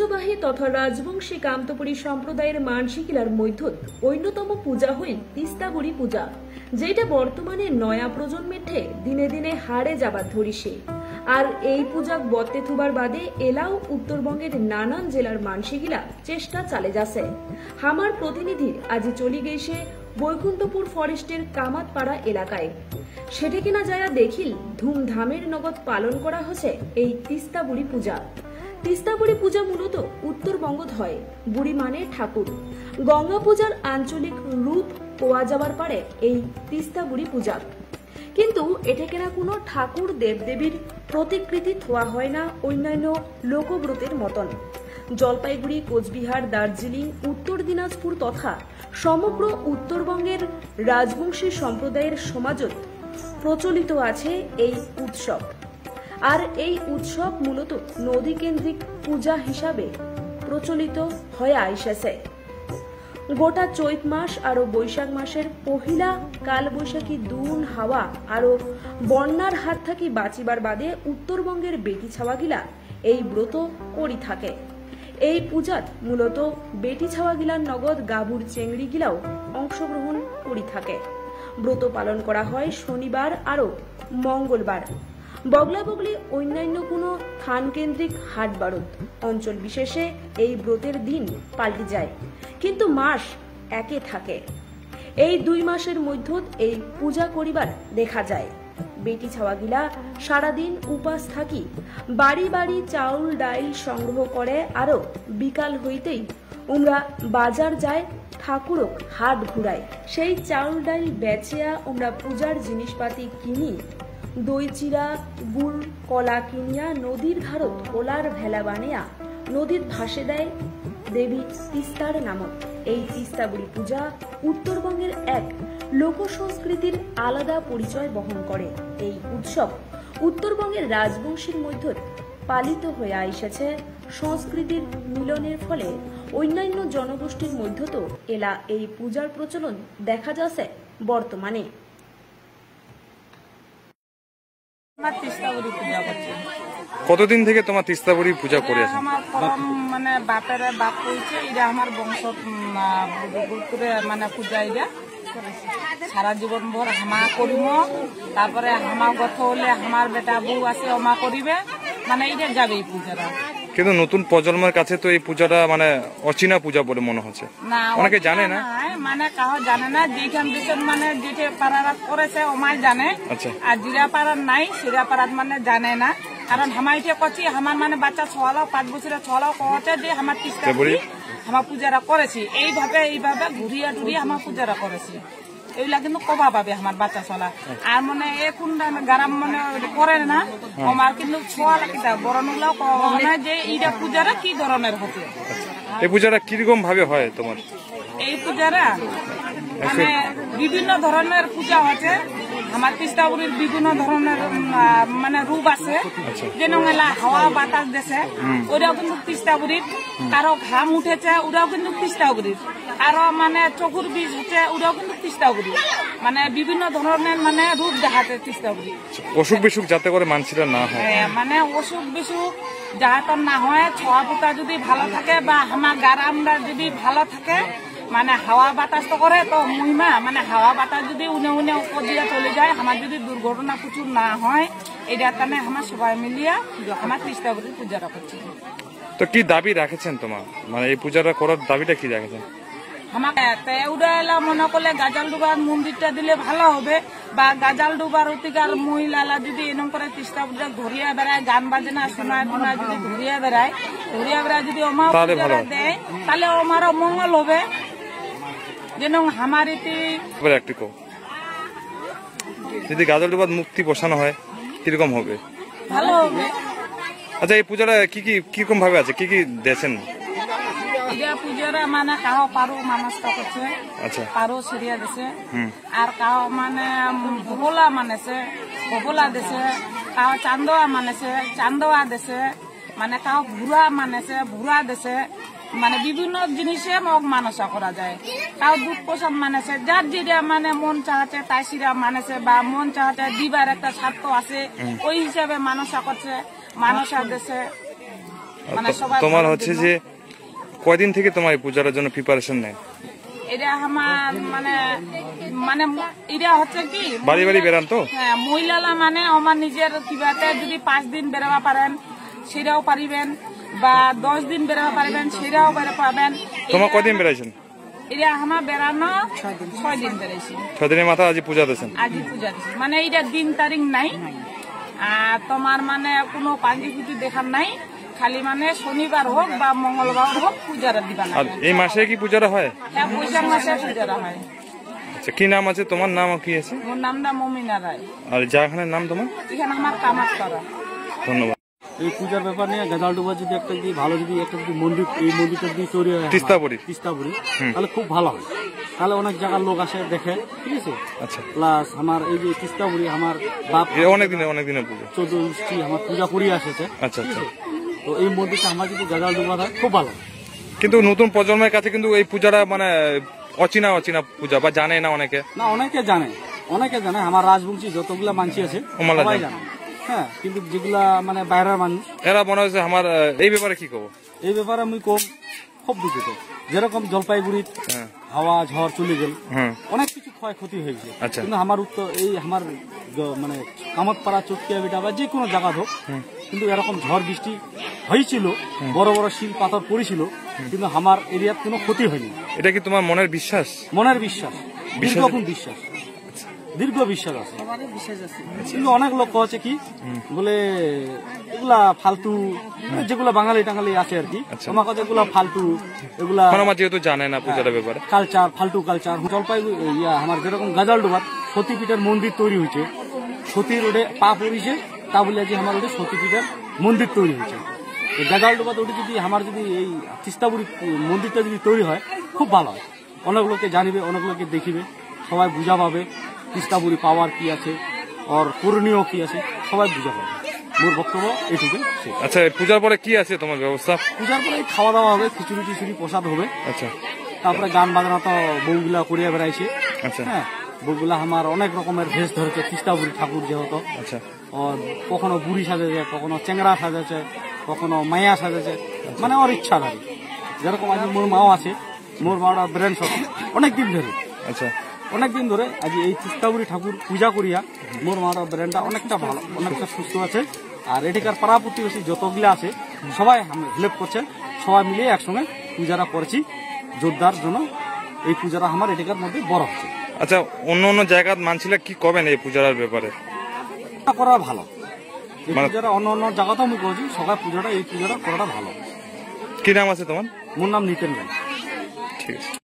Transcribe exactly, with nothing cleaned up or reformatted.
ঐতিহ্যবাহী তথা রাজবংশী কামতপুরী সম্প্রদায়ের মানসিকিলার মধ্যত অন্যতম পূজা হইল তিস্তাবুড়ি পূজা, যেটা বর্তমানে নয়া প্রজন্মের ঠে দিনে দিনে হারে যাবার ধরিছে। আর এই পূজাক বত্তে থুবার বাদে এলাও উত্তরবঙ্গের নানান জেলার মানসিকিলা চেষ্টা চালে যাচ্ছে। হামার প্রতিনিধির আজি চলি গেছে বৈকুণ্ঠপুর ফরেস্টের কামাতপাড়া এলাকায়। সেটা কিনা যায়া দেখিল ধুমধামের নগদ পালন করা হচ্ছে এই তিস্তাবুড়ি পূজা। তিস্তাবুড়ি পূজা মূলত উত্তরবঙ্গত হয়। বুড়ি মানে ঠাকুর। গঙ্গা পূজার আঞ্চলিক রূপ পাওয়া যাবার পারে এই তিস্তাবুড়ি পূজা। কিন্তু এটা কেনা কোনো ঠাকুর দেবদেবীর প্রতিকৃতি থোয়া হয় না অন্যান্য লোকব্রতের মতন। জলপাইগুড়ি, কোচবিহার, দার্জিলিং, উত্তর দিনাজপুর তথা সমগ্র উত্তরবঙ্গের রাজবংশী সম্প্রদায়ের সমাজত প্রচলিত আছে এই উৎসব। আর এই উৎসব মূলত নদী কেন্দ্রিক পূজা হিসাবে প্রচলিত হয়ে আইসেছে। গোটা চৈত মাস আরো বৈশাখ মাসের পহিলা কাল বৈশাখী দুন হাওয়া আরো বন্যার হাত থাকি বাঁচিবার বাদে উত্তরবঙ্গের বেটি ছাওয়াগিলা এই ব্রত করি থাকে। এই পূজাত মূলত বেটি ছাওয়াগিলার নগদ গাভুর চেংড়ি গিলাও অংশগ্রহণ করি থাকে। ব্রত পালন করা হয় শনিবার আরো মঙ্গলবার। বগলা বগলি অন্যান্য কোনো থান কেন্দ্রিক হাট বারত অঞ্চল বিশেষে এই ব্রতের দিন পাল্টে যায়, কিন্তু মাস একে থাকে। এই দুই মাসের মধ্যত এই পূজা করিবার দেখা যায়। বেটি ছাওয়াগিলা সারাদিন উপাস থাকি বাড়ি বাড়ি চাউল ডাইল সংগ্রহ করে আরো বিকাল হইতেই উমরা বাজার যায় ঠাকুরক হাট ঘুরায়। সেই চাউল ডাইল বেচিয়া উমরা পূজার জিনিসপাতি কিনি দই চিরা গুড় কলা কিনিয়া নদীর ধারত কোলার ভেলা বানিয়া নদীর ভাসে দেয় দেবী তিস্তার নামক। এই তিস্তাবুড়ি পূজা উত্তরবঙ্গের এক লোক সংস্কৃতির আলাদা পরিচয় বহন করে। এই উৎসব উত্তরবঙ্গের রাজবংশীর মধ্যে পালিত হয়ে আইসেছে। সংস্কৃতির মিলনের ফলে অন্যান্য জনগোষ্ঠীর মধ্যেও এলা এই পূজার প্রচলন দেখা যাচ্ছে বর্তমানে। কতদিন থেকে তোমার তিস্তাবুড়ি পূজা করে আছো? আমার মানে বাপের বাপ কইছে এটা আমার বংশ মানে পূজা এটা সারা জীবন ভর হামা করিম। তারপরে হামা গত হলে আমার বেটা বউ আছে হামা করিবে, মানে এটা যাবে এই পূজাটা। কিন্তু নতুন প্রজন্মের কাছে তো এই পূজাটা মানে অচেনা পূজা বলে মনে হচ্ছে, অনেকে জানে না। মানে কাহ জানে না, যেখান দেশের মানে যেটা পাড়ারা করেছে ওমাই জানে, আর জিরা পাড়ার নাই সিরা পাড়ার মানে জানে না। কারণ হামা এটা করছি আমার মানে বাচ্চা ছলাও পাঁচ বছরের ছলাও কছে যে আমার তিস্তাবুড়ি আমার পূজারা করেছি। এইভাবে এইভাবে ঘুরিয়া টুরিয়া আমার পূজারা করেছি। এইগুলা কিন্তু কবা পাবে আমার বাচ্চা ছলা। আর মানে এখন গারাম মানে করে না আমার, কিন্তু ছোয়া কিতা বরণগুলাও কয় যে এইটা পূজারা কি ধরনের হতে। এই পূজাটা কিরকম ভাবে হয় তোমার? এই পূজারা মানে বিভিন্ন ধরনের পূজা হচ্ছে। আমার তিস্তাবুড়ির বিভিন্ন ধরনের মানে রূপ আছে। যেন হাওয়া বাতাস দেশে ওরাও কিন্তু তিস্তাবুড়ির, কারো ঘাম উঠেছে ওরাও কিন্তু তিস্তাবুড়ির, আরো মানে চকুর বীজ হচ্ছে ওরাও কিন্তু তিস্তাবুড়ি। মানে বিভিন্ন ধরনের মানে রূপ দেখাতে তিস্তাবুড়ি। অসুখ বিসুখ যাতে করে মানুষেরা না হয়, মানে অসুখ বিসুখ যাতে না হয়, ছোয়া পোতা যদি ভালো থাকে বা আমার গারামরা যদি ভালো থাকে, মানে হাওয়া বাতাস তো করে তো মহিমা, মানে হাওয়া বাতাস যদি উনে উনে উপর দিয়ে চলে যায়, আমার যদি দুর্ঘটনা প্রচুর না হয়, এটার কারণে আমার সবাই মিলিয়া আমার তিস্তাবুড়ির পূজাটা করছি। তো কি দাবি রাখেছেন তোমার, মানে এই পূজাটা করার দাবিটা কি রাখেছেন? আমাকে উড়ে এলা মনে করলে গাজাল ডুবার মন্দিরটা দিলে ভালো হবে, বা গাজাল ডুবার অতিকার মহিলারা যদি এরকম করে তিস্তাবুড়িটা ঘুরিয়া বেড়ায়, গান বাজনা শোনায় টুনায় যদি ঘুরিয়া বেড়ায় ঘুরিয়া বেড়ায় যদি ওমা পূজাটা দেয়, তাহলে আমারও মঙ্গল হবে। যেন আমার ইতি যদি গাজাল ডুবার মুক্তি বসানো হয় কিরকম হবে? ভালো হবে। আচ্ছা, এই পূজাটা কি কি কিরকম ভাবে আছে, কি কি দেন? পূজারা মানে কাহ পারো মানুষটা করছে, পারো সিরিয়া দিছে, আর কাহ মানে ভোলা মানেছে ভোলা দিছে, কাহ চান্দোয়া মানেছে চান্দোয়া দিছে, মানে কাহ ভুরা মানেছে ভুরা দিছে। মানে বিভিন্ন জিনিসে মোক মানসা করা যায়। তাও দুধ পোষণ মানেছে, যার যেটা মানে মন চাহাচ্ছে তাই সিরা মানেছে, বা মন চাহাচ্ছে দিবার একটা স্বার্থ আছে ওই হিসাবে মানসা করছে, মানসা দেশে। মানে সবাই তোমার ভালোর হচ্ছে জন্য। যে কয়দিন থেকে তোমার এই পূজার জন্য প্রিপারেশন নেয়? এটা আমার মানে মানে এটা হচ্ছে কি বাড়ি বাড়ি বেরান তো? হ্যাঁ, মহিলারা মানে আমার নিজের কিবাতে যদি পাঁচ দিন বেরোবা পারেন সেটাও পারিবেন, বা দশ দিন বেরোবা পারিবেন সেটাও বেরো পাবেন। তোমার কয়দিন বেড়াইছেন? এটা আমার বেড়ানো ছয় দিন বেড়েছি। ছয় দিনের মাথা আজ পূজা দিয়েছেন? আজই পূজা দিচ্ছি, মানে এটা দিন তারিখ নাই, আর তোমার মানে কোনো পাঞ্জি পুঁজি দেখার নাই, খালি মানে শনিবার হোক বা মঙ্গলবার হোক পূজাটা দিবা না। আর এই মাসে কি পূজাটা হয়? হ্যাঁ, বৈশাখ মাসে পূজাটা হয়। আচ্ছা, কি নাম আছে তোমার? নাম কি আছে? মোর নামটা মমিনা রায়। আর জায়গাখানের নাম তোমার? এখানে আমার কামাত করা। ধন্যবাদ। এই পূজার ব্যাপার নিয়ে গাজালডোবা যদি একটা যদি ভালো যদি একটা যদি মন্দির এই মন্দিরটা যদি তৈরি হয় তিস্তাপুরি তিস্তাপুরি তাহলে খুব ভালো হয়। তাহলে অনেক জায়গার লোক আসে দেখে, ঠিক আছে। আচ্ছা, প্লাস আমার এই যে তিস্তাপুরি আমার বাপ অনেক দিনের অনেক দিনের পুজো, চোদ্দ গোষ্ঠী আমার পূজা করি আসেছে। আচ্ছা আচ্ছা। তো এই মন্দিরটা আমার যদি গাজালডোবা হয় খুব ভালো। কিন্তু নতুন প্রজন্মের কাছে কিন্তু এই পূজাটা মানে অচেনা অচেনা পূজা, বা জানে না অনেকে। না, অনেকে জানে, অনেকে জানে। আমার রাজবংশী যতগুলা মানসি আছে ওমালা সবাই জানে। জানে, হ্যাঁ। কিন্তু যেগুলা মানে বাইরের মানুষ, এরা মনে হচ্ছে আমার আহ, এই ব্যাপারে কি কব? এই ব্যাপারে আমি কম খুব দুঃখিত। যেরকম জলপাইগুড়ির হ্যাঁ হাওয়া ঝড় চলে গেল, হ্যাঁ অনেক কিছু ক্ষয়ক্ষতি হয়েছে। আচ্ছা। কিন্তু আমার উত্তর এই আমার গ- মানে কামতপাড়া চটকিয়া বেটা বা যে কোনো জায়গা হোক, কিন্তু এরকম ঝড় বৃষ্টি হয়েছিল, বড় বড় শিল পাথর পড়েছিল, কিন্তু আমার এরিয়ার কোনো ক্ষতি হয়নি। এটা কি তোমার মনের বিশ্বাস? মনের বিশ্বাস, বিশ্বাস- দীর্ঘক্ষণ বিশ্বাস, দীর্ঘ বিশ্বাস আছে। কিন্তু অনেক লোক হচ্ছে কি বলে এগুলা ফালতু, যেগুলা বাঙালি টাঙালি আছে আর কি, আচ্ছা। আমার কথা এগুলা ফালতু, এগুলা এখন আমার যেহেতু জানে না পূজাটার ব্যাপারে। কালচার, ফালতু কালচার। জলপাইগুড়ি ইয়া আমার যেরকম গাজালডোবার সতীপীঠের মন্দির তৈরি হয়েছে, সতী রোডে পা পড়িছে, তা বলে যে আমার ওটা সতীপীঠের মন্দির তৈরি হয়েছে। এই গাজালডোবার ওটা যদি আমার যদি এই তিস্তাপুরি মন্দিরটা যদি তৈরি হয় খুব ভালো হয়। অনেক লোকে জানিবে, অনেক লোকে দেখিবে, সবাই বুঝা পাবে তিস্তাপুরি পাওয়ার কি আছে, ওর করণীয় কি আছে, সবাই বুঝা পাবে। মোর বক্তব্য এইটুকুই শেষ। আচ্ছা, এই পূজার পরে কি আছে তোমার ব্যবস্থা? পূজার পরে খাওয়া দাওয়া হবে, খিচুড়ি টিচুড়ি প্রসাদ হবে। আচ্ছা তারপরে গান বাজনা তো বউগুলা করিয়া বেড়াইছে, আচ্ছা হ্যাঁ। বউগুলা আমার অনেক রকমের ভেষ ধরেছে, তিস্তাপুরি ঠাকুর যেহেতু, আচ্ছা ওর কখনো বুড়ি সাজেছে, কখনো চেংড়া সাজেছে, কখনো মায়া সাজেছে, মানে ওর ইচ্ছাধারী। যেরকম আজ মোর মাও আছে, মোর মাওটা ব্রেন শট অনেক দিন ধরে, আচ্ছা অনেক দিন ধরে আজ এই তিস্তাপুরি ঠাকুর পূজা করিয়া মোর মাওটা ব্রেনটা অনেকটা ভালো, অনেকটা সুস্থ আছে। আর এটিকার পাড়া প্রতিবেশী যতগুলো আছে সবাই হেল্প করছে, সবাই মিলিয়ে একসঙ্গে পূজাটা করছি জোরদার জন্য। এই পূজাটা আমার এটিকার মধ্যে বড় হচ্ছে। আচ্ছা, অন্য অন্য জায়গার মানছিলে কি কবেন এই পূজার ব্যাপারে? এটা করা ভালো। এই মানে- পূজাটা অন্য অন্য জায়গাতেও আমি করছি, সবাই পূজাটা এই পূজাটা করাটা ভালো। কি নাম আছে তোমার? মোর নাম নিতেন রায়। ঠিক আছে।